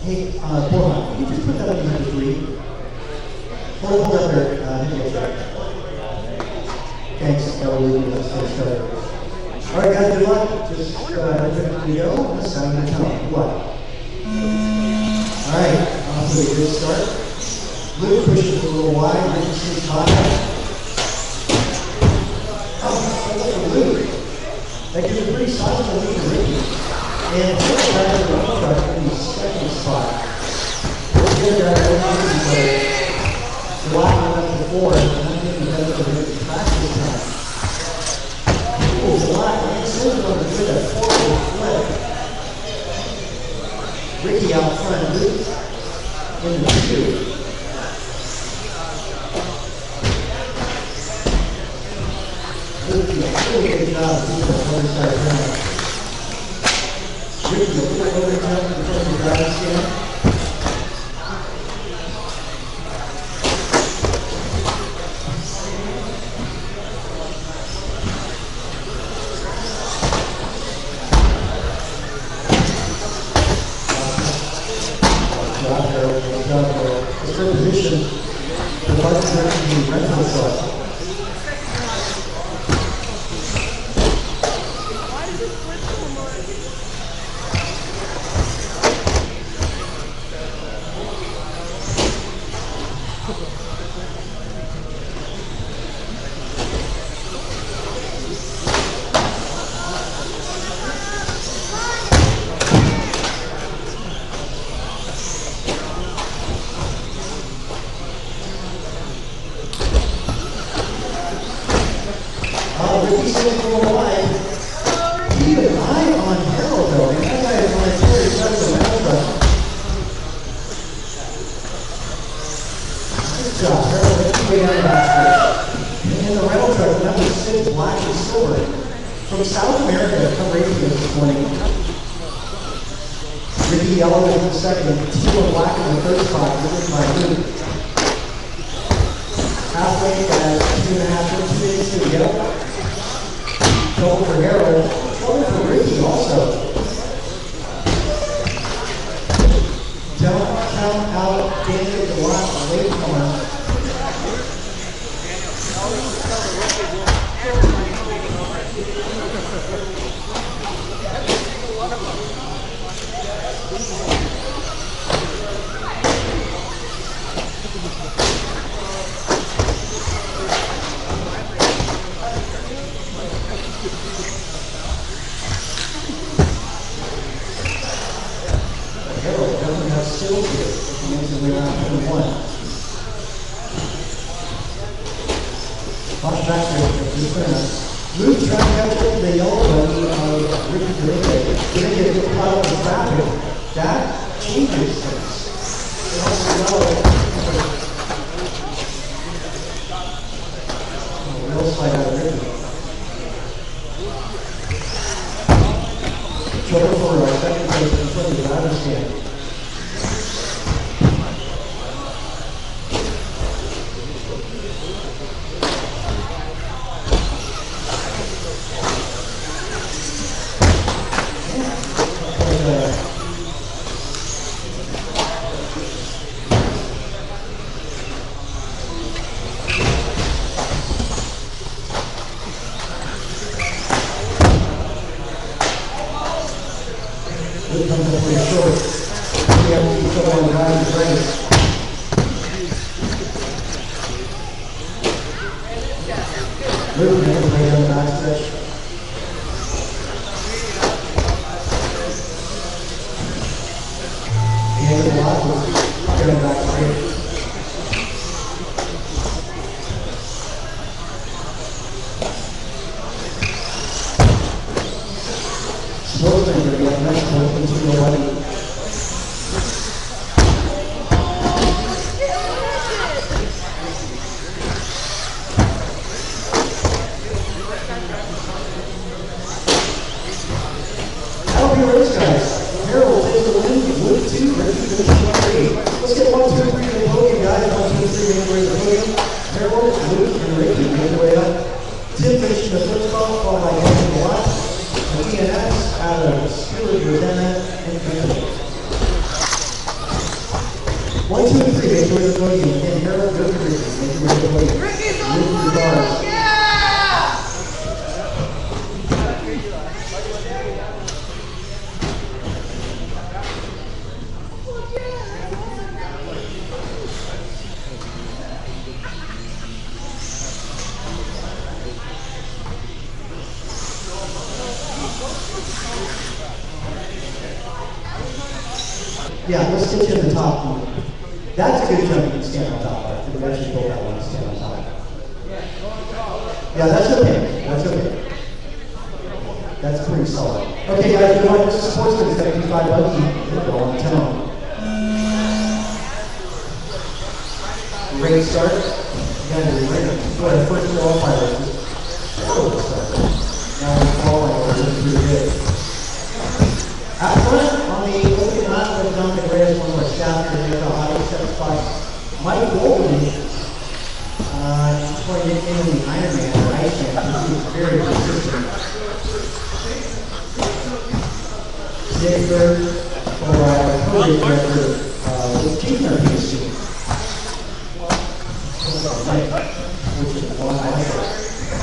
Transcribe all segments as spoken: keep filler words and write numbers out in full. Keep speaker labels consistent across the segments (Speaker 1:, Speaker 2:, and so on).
Speaker 1: Hey, uh, Borja, can you just put that up in number three? Hold, hold up there, uh, hit it back. Thanks, Ellie. Let's get started. All right, guys, good luck. Just uh, ready to go. On the side of the tunnel. Good luck. All right, off to a good start. Luke pushes a little wide. Ricky stays high. Oh, look at Luke. That gives a pretty sizable lead to Ricky. And he'll try to run truck in the second spot. Let's get it right. The lap went up to four, and I'm thinking better than the practice time. Oh, the lap and Silver on the good at forward flip. Ricky out front, Luke in the two. Luke, you really good job of keeping the other side down. Ricky, a little overtime in front of the driving stand. It's her position. The button is actually rental itself. Ricky's still a little wide. Keep an eye on Harold, though. And that guy is on his very side of the metal truck. Good job, Harold. Let's way down the back. And the rental truck, number six, black and silver. From South America, come racing this morning. Ricky yellow in the second, teal and black in the third spot, driven by Luke. Halfway at two and a half inches to the yellow. Trouble for Harold, trouble for Ricky also. Don't count out Daniel the last late corner. Harold doesn't have skills here. He makes his way around twenty-one. Watch back there. Luke trying to catch up to the yellow button of Ricky Grinke. Grinke gets caught up in traffic. That changes things. It also yellow. Oh, real slide out of Ricky. Trouble for our second place in front of the driver's stand. It comes up pretty short. We have to keep someone driving the race. Luke makes his way down the back stretch. The end of the lot was getting back straight. Sportsman going to be up next point into the eleven. That'll be a race, guys. Harold takes the lead. Luke two, Ricky finishes number eight. Let's get one, two. make sure it's going in. Again, Harold, go to Ricky. Make sure it's going in.
Speaker 2: Ricky's on
Speaker 1: Lift your bars.
Speaker 2: Yeah!
Speaker 1: Yeah, let's get you in the top. That's a good jump. You can stand on top. Right? The rest you pull that one, stand on top. Yeah, that's okay. That's okay. That's pretty solid. Okay, guys, you know what? This is Sportsman. It's going to be five Buggy. Go on tone. Great start. Again, we're going to first qualifier. Horrible start. Now we're qualifying. We're doing pretty good. At front, on the open mat, we're down the grass, one of our staff here, there's a high step spot. Mike Golden, uh, he's playing in the Ironman, or Iceman, he's very consistent. Today, third, for our coach director, uh, with junior P S C. Which is one high.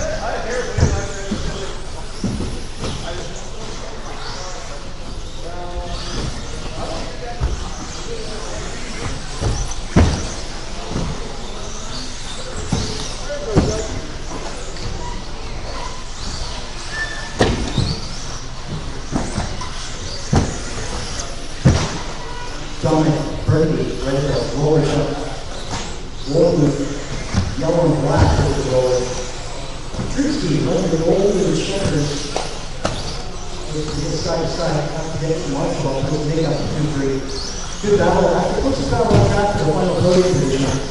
Speaker 1: Dominic, Buggy, ready to roll it up. Roll with yellow and black with the roller. Drewski, rolling the roll with his shoulders. Just side to side, after getting Marshall, he'll make up two three. Good battle. After puts his battle on track to the final podium position.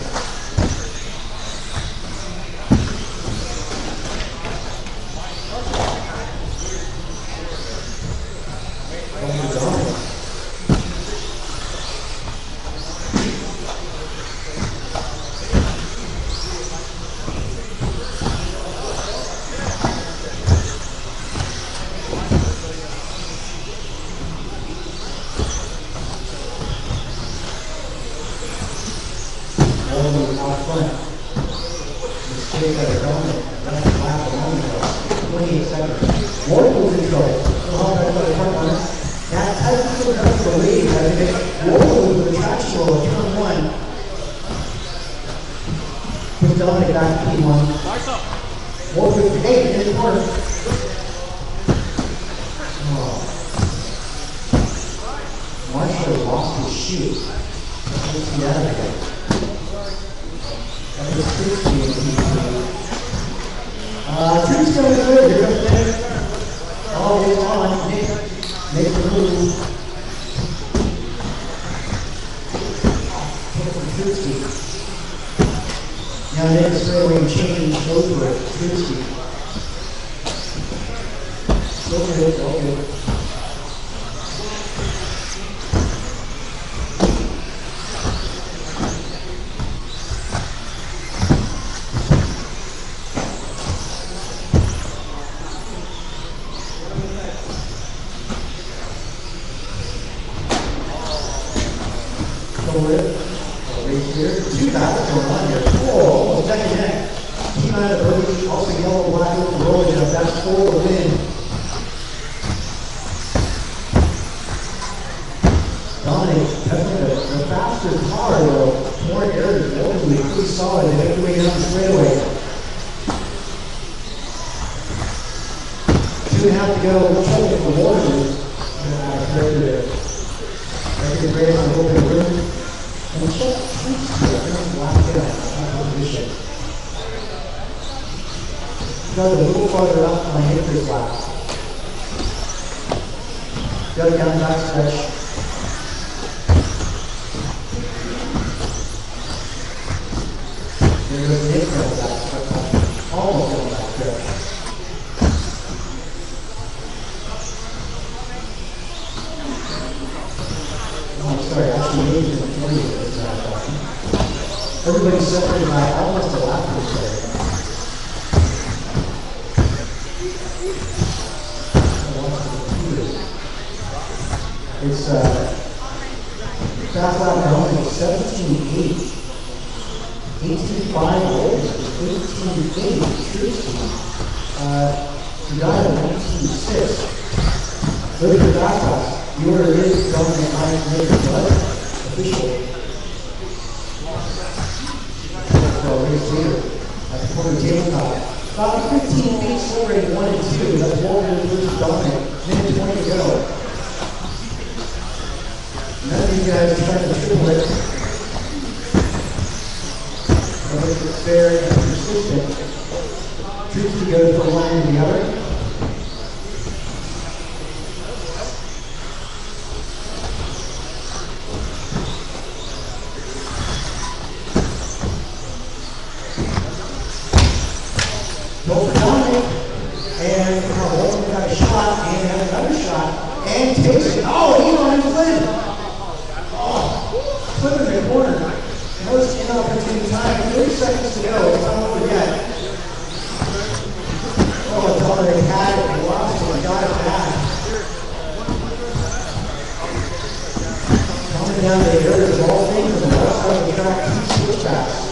Speaker 1: Out front. Mistake at a helmet. That's a lap of moment. twenty-eight seconds. Wardle's in trouble. Oh, that's the front runner. That has to go down to the lead. I think Wardle with the traction roll of turn one. Puts Dominic back to P one. Wardle with the eight in the corner. Oh. Marshall lost his shoe. Let's see out of here. Uh, Drew's going to good. You're up there. Oh, it's on. Nick, make the move. Drewski. Now then, straightaway change over it. Drewski. Still good. Okay. Two battles going on here. Oh, almost neck and neck. Team out of Buggy, also yellow, black, with the rolling up. That's four to win. Dominic, definitely the, the faster car, though. More air, ultimately pretty solid. They make the way down the straightaway. Two and a half to go. Trouble for Waterloo. Uh, there. Record race on the open room. And check Drewski, I think black down, position. Got a little farther up on the entry lap. Go down back stretch. There goes Nick on the back stretch. Almost on the back stretch. Oh, sorry, actually, maybe it's three. Everybody's separated by almost a lap or so. It's uh, fast lap going seventeen eight. eighteen five Wolves, eighteen eight Tristan. Uh, you got it, nineteen six. Look at the back pass. The order is Dominic Hines, Nick, but official. So, race leader. That's the corner tabletop. About fifteen feet separating one and two. That's Walter versus Dominic. Minute twenty to go. None of these guys are trying to triple it. But it's fair and persistent. Troops goes from one end to the other. Go for Dominic. And Walter got a shot and has another shot. And takes it. Oh, he's on his lid. Flip in the corner. Most inopportune time. thirty seconds to go. It's not over yet. Oh, Dominic had it and lost it and got it back. Coming down the air, there's all things on the left side of the track. Two switchbacks.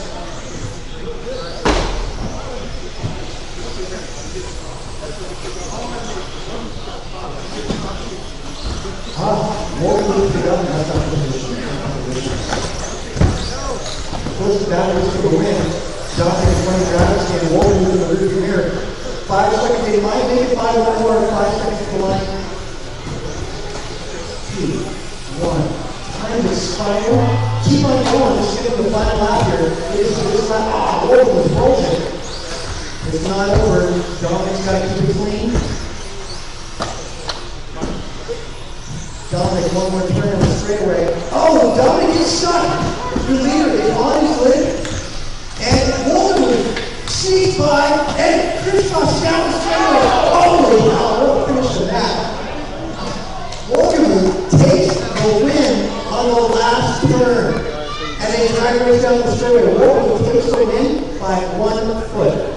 Speaker 1: Ah, more moves to go. That's not the position. First batteries for the win. Dominic is running Travis and Walter in the rearview mirror. Five seconds, they might make it five one more. Five seconds to the line. Two, one. Time to spiral. Keep on going. Just get into the final lap here. It is this lap. Ah, Walter was bullshit. It's not over. Dominic's got to keep it clean. Dominic, one more turn on the straightaway. Oh, Dominic gets stuck. The leader is on his lid. And Walter sneaks by and crisscrosses down the straightaway. Holy hell, what a finish to that. Walter takes the win on the last turn. And then drag race down the straightaway. Walter takes the win by one foot.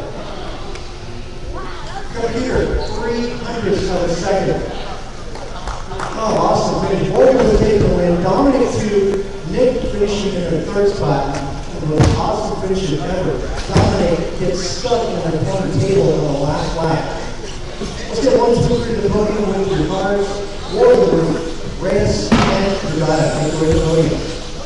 Speaker 1: Computer, three hundredths of a second. Oh, awesome finish. Walter will take the win. Dominic to Nick finishing in the third spot. The most awesome finish ever. Dominic gets stuck in the corner table on the last lap. Let's get one, two, three to the podium with the cars. Walter, Reyes, and Regatta. Thank you for the podium.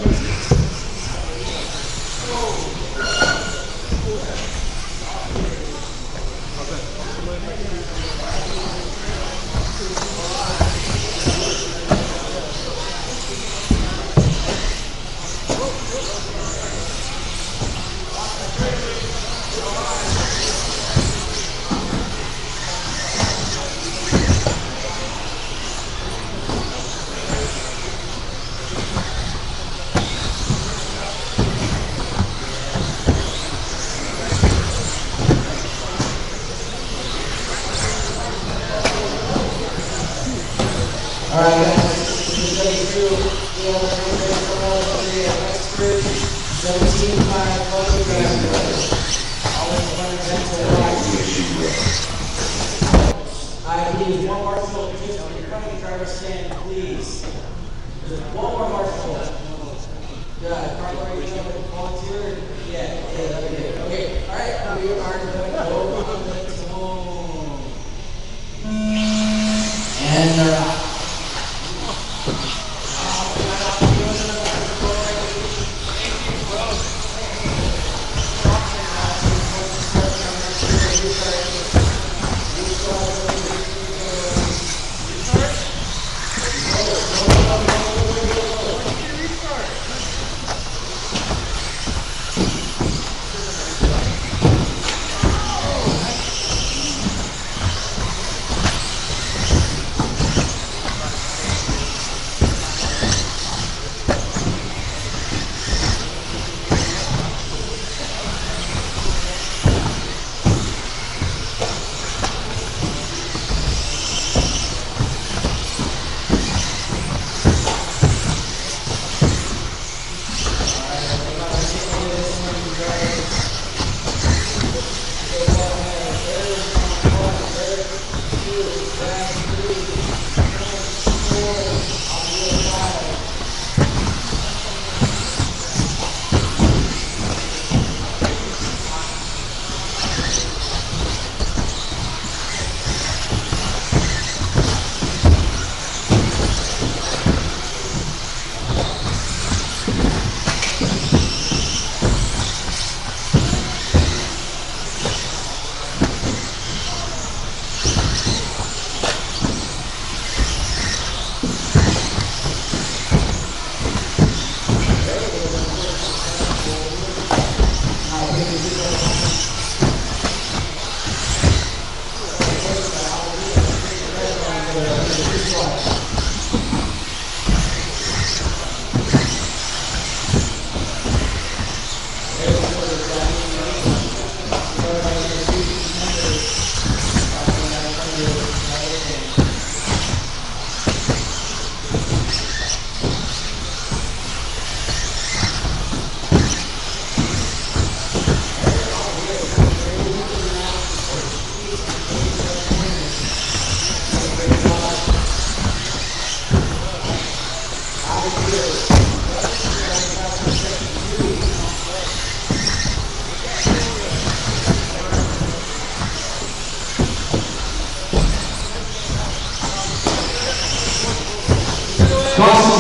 Speaker 1: All right, guys, this is seventy-two. We have a race from all three at Westbridge. seventeen five, always running gentle right. I need one marshal just in front of the driver's stand, please. Just one more marshal. Yeah, car right here, volunteer. Yeah, yeah, that'll be good. Okay, all right, we are going to go home. And they're out.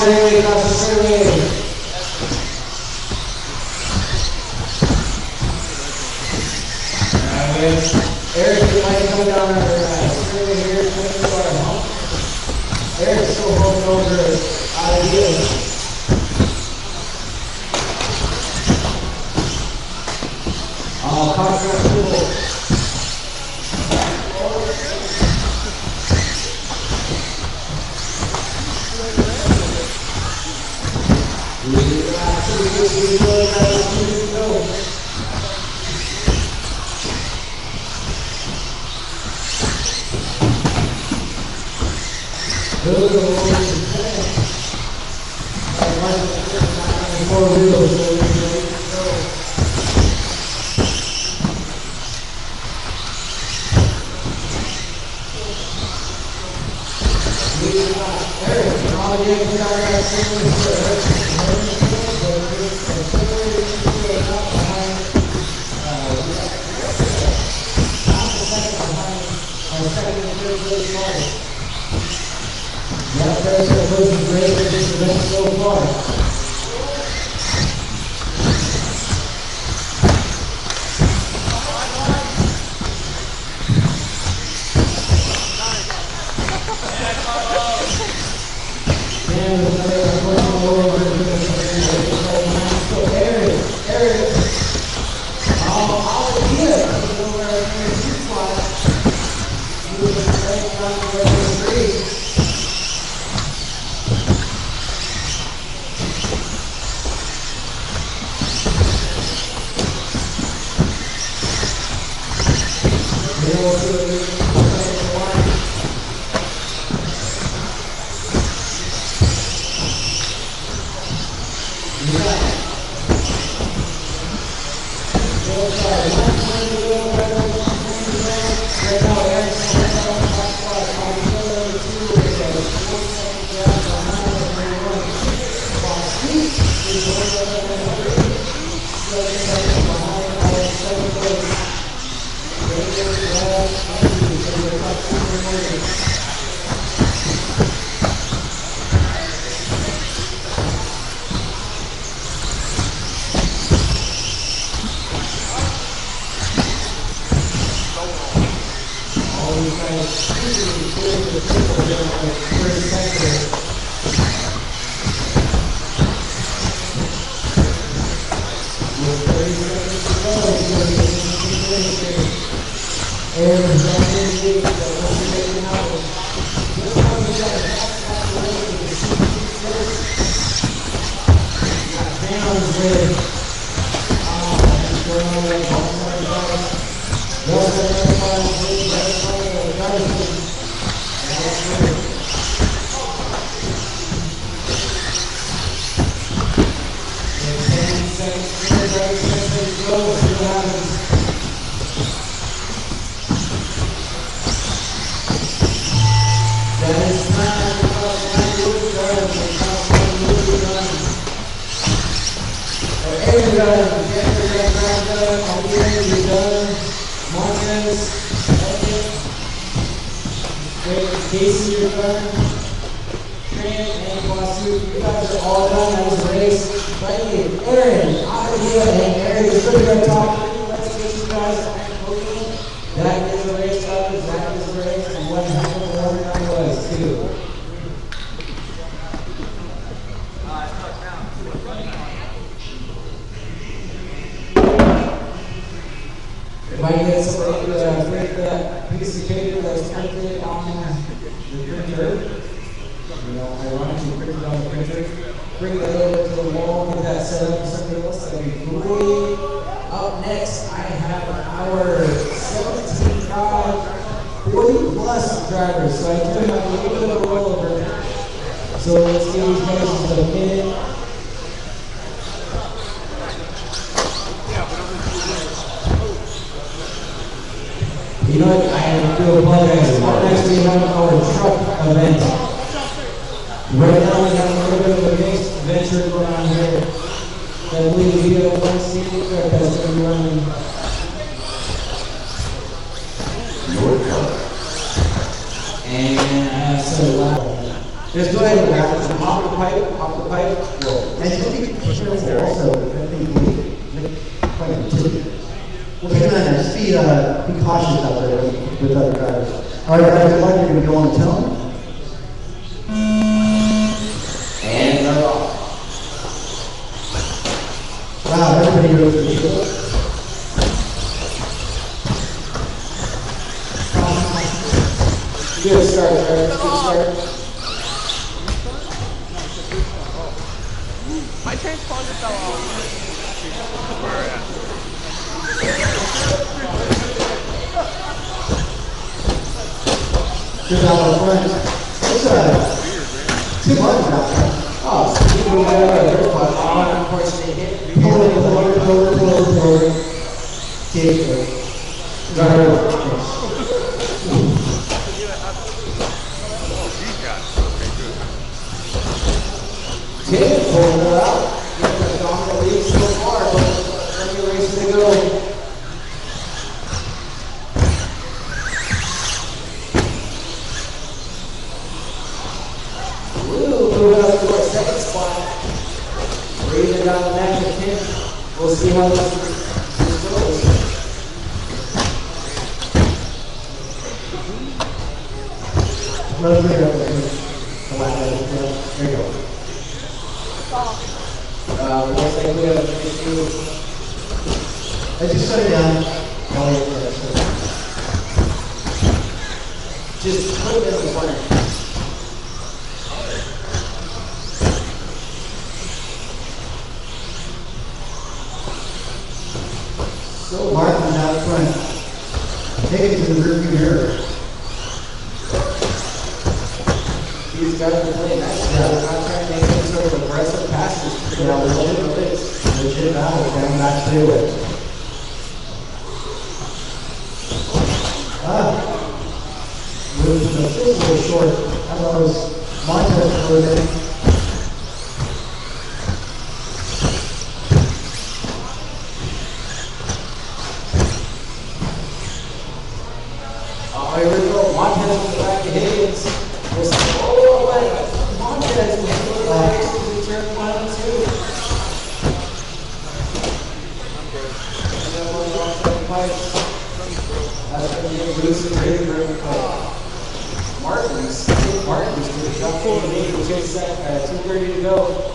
Speaker 1: straightaway, across the straightaway. Alright, Eric, you might come down our uh, straightaway here, coming to our hump. Eric's still holding over ideas. Oh, contract cool.
Speaker 2: And uh, so uh, just go ahead and grab it. off the pipe, off the pipe, roll.
Speaker 1: And just be careful also, I think we quite a tip. Well, keep an eye on just be, uh, be cautious out there with, with other drivers. All right, guys, I'd like you to go on the tone.
Speaker 2: And they're off.
Speaker 1: Wow, everybody goes to the field.
Speaker 2: Good start, Eric. Good start.
Speaker 3: My transponder fell off. Where at?
Speaker 1: Good job, my friends. It's uh, two buttons out there.
Speaker 2: Oh, so you move that over there, but on, unfortunately, hit.
Speaker 1: Pull it, pull it, pull it, pull it, pull it. Take it.
Speaker 2: Tim pulling it out. He's got a dominant lead so far, but plenty of racing to go. Moving up to our second spot. Breathing down the neck of Tim. We'll see how this, this goes.
Speaker 1: Let us make it up there. There you go.
Speaker 2: Uh, looks like we have an issue.
Speaker 1: As you set it down, I'll wait for that.
Speaker 2: Just put it in the corner.
Speaker 1: So Martin's out front. Take it to the rearview mirror.
Speaker 2: These guys are playing nice. Yeah. They're not trying to make any sort of aggressive passes.
Speaker 1: Yeah, legit, legit battle, coming back to it. Ah, moved to the just a little short. I thought it was Montez for a minute.
Speaker 2: Oh, here we go. Montez in the back of Higgins. We'll see. Oh, but Montez was really nice to the turn one and two. And then we're off the pipes. That's going to get loose and ready for Martins. Martins to the top four lead with two thirty to go.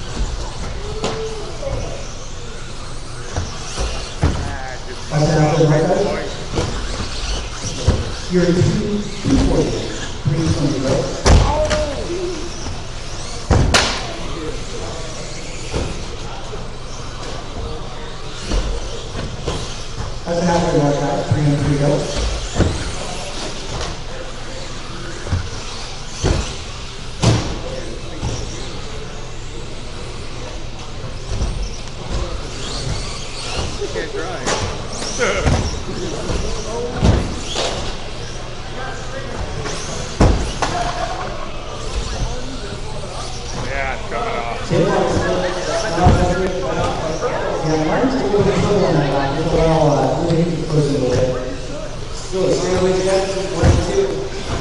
Speaker 1: I said after the right guys. You're two, two forty. Three twenty, right? That's an after the right guys. Three and three go.
Speaker 3: Can't drive. Yeah, it's coming off.
Speaker 1: Yeah, Martin's a little bit slow on that line. It's a little, uh, really hit the close a little bit.
Speaker 2: Still a straightaway jet, one and two.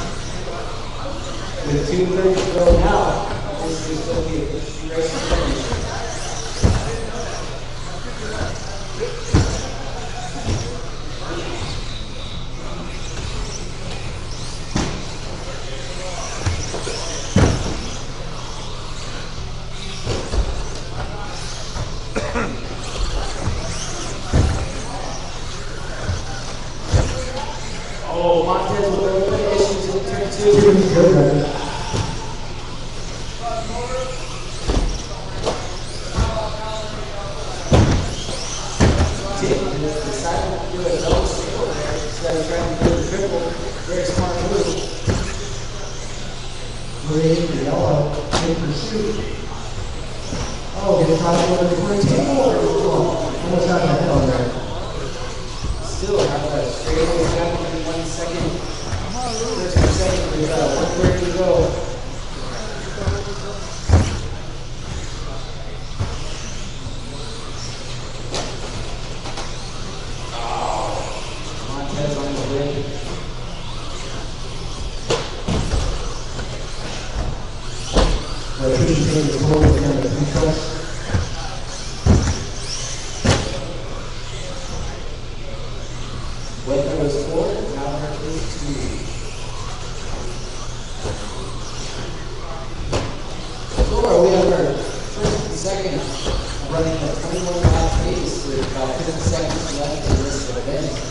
Speaker 2: With two thirty to go now, this is going to be a race to finish. Oh, Montez with a little bit of issues in turn two.
Speaker 1: Two good, right?
Speaker 2: Tim decided to do a double single there instead of trying to do the triple. Very smart move.
Speaker 1: Green, the yellow, in pursuit. Oh, get caught over the twenty-two. Almost out of the head on there.
Speaker 2: Still have a straightaway jump in one second. First and second with uh, one thirty to go. Oh, Montez on the win.
Speaker 1: Uh, Trish in the total and the food trucks.
Speaker 2: Weather was four, now there is two. So far, we have our first and second running at twenty-one lap pace with about fifty seconds left in this event.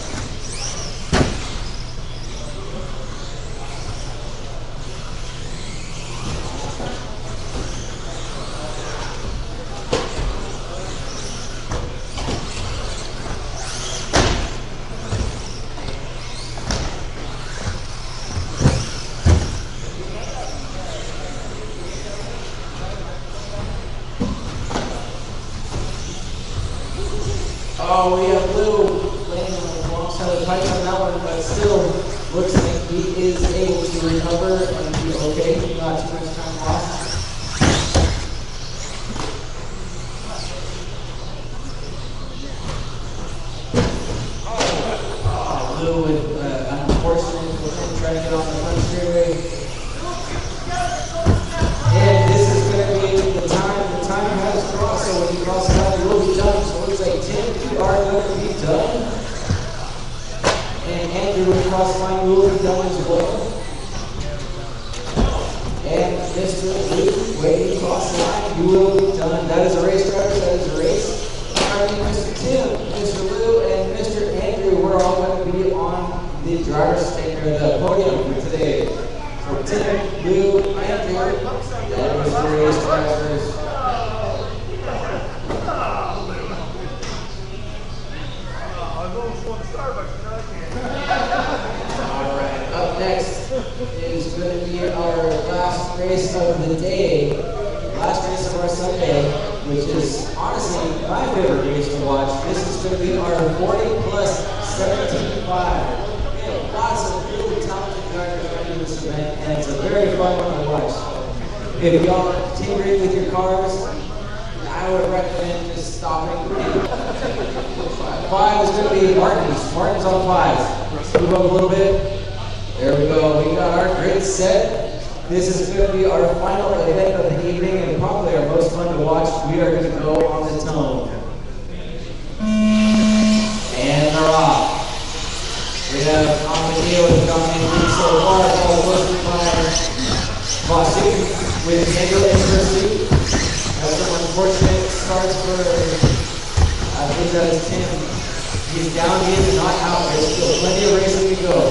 Speaker 2: Oh, we have Blue laying on the wrong side of the pipe on that one, but still looks like he is able to recover and be okay. Not too much time lost. Oh, Blue with uh, an unfortunate with trying to get on the front straightaway. And this is going to be the time. The time has crossed, so when he crosses out, he will be done. So it looks like ten are going to be done. And Andrew with cross the line will be done as well. And Mister Luke, when you cross the line, you will be done. That is a race, drivers. That is a race. I mean, Mister Tim, Mister Lou, and Mister Andrew, we're all going to be on the driver's stand or the podium for today. So Tim, Lou, Andrew, and Mister Race drivers. Alright, up next is going to be our last race of the day, last race of our Sunday, which is honestly my favorite race to watch. This is going to be our forty plus seventeen five. We have lots of really talented drivers running this event, and it's a very fun one to watch. If y'all are tinkering with your cars, I would recommend just stopping. Five is going to be Martin's. Martin's on five. Move up a little bit. There we go. We got our grid set. This is going to be our final event of the evening and probably our most fun to watch. We are going to go on the tone. And they're off. We have Amadeo with dominating so far. All posted by Boston with Daniel in pursuit. That's some unfortunate starts for I think that is Tim. He's down in, not out. There's still plenty of racing to go.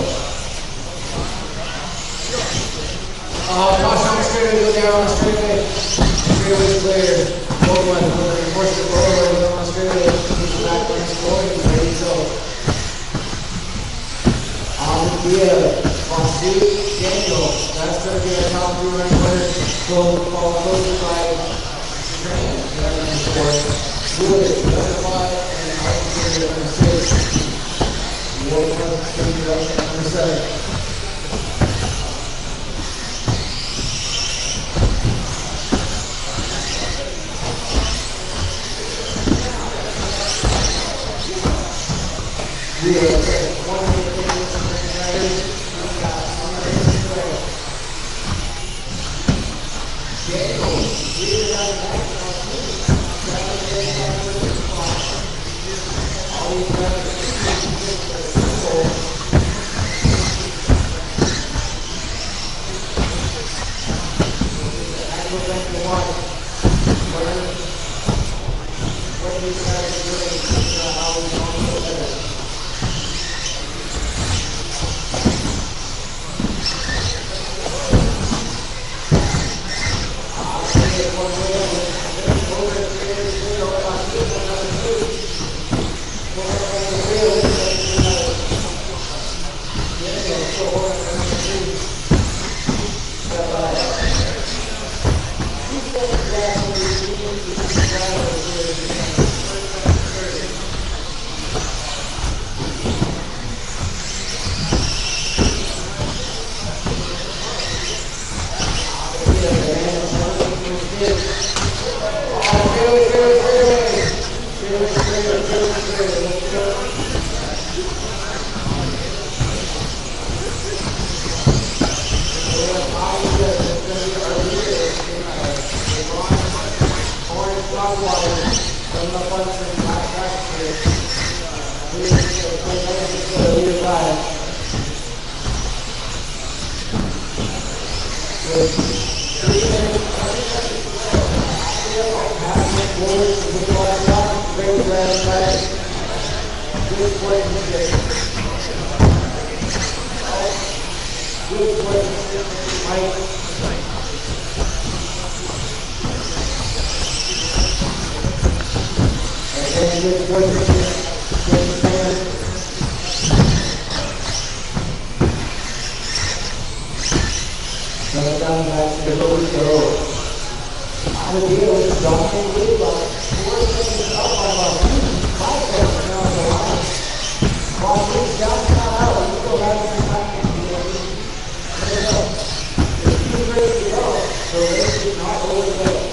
Speaker 2: Uh, caution on the straightaway, go down on the straightaway. Straightaway's clear. Low one, with an unfortunate lower goes on the straightaway. He's back on the score, he's ready to go. On the via, Fonsu, Daniel. That's going to be our top three running winner. Go follow closely by Tran, number four. Wood, number five, and Martin, number six. Wood, number seven. Yeah, one of the riders. Daniel, leader down the back. Let's go. hot water. Coming up on some hot practice. We're going to play another leader five. With three minutes, half minute forward to the last round. Great grab fight. Good play mistake. Good play mistake. Mike. And good play mistake. Good stand. Coming down back to the low go. I will be able to drop in with about four seconds up by about five seconds down the line. While he's down and out, you still have to be back in the game. There you go. He's ready to go, so race is not over the go.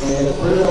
Speaker 2: And the first